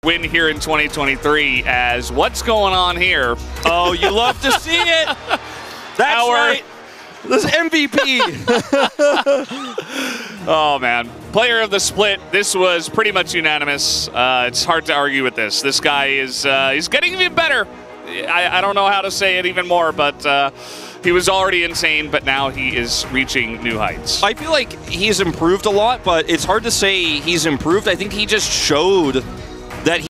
win here in 2023 as what's going on here. Oh, you love to see it. That's right. This MVP. Oh, man. Player of the split. This was pretty much unanimous. It's hard to argue with this. This guy is he's getting even better. I don't know how to say it even more, but he was already insane, but now he is reaching new heights. I feel like he's improved a lot, but it's hard to say he's improved. I think he just showed that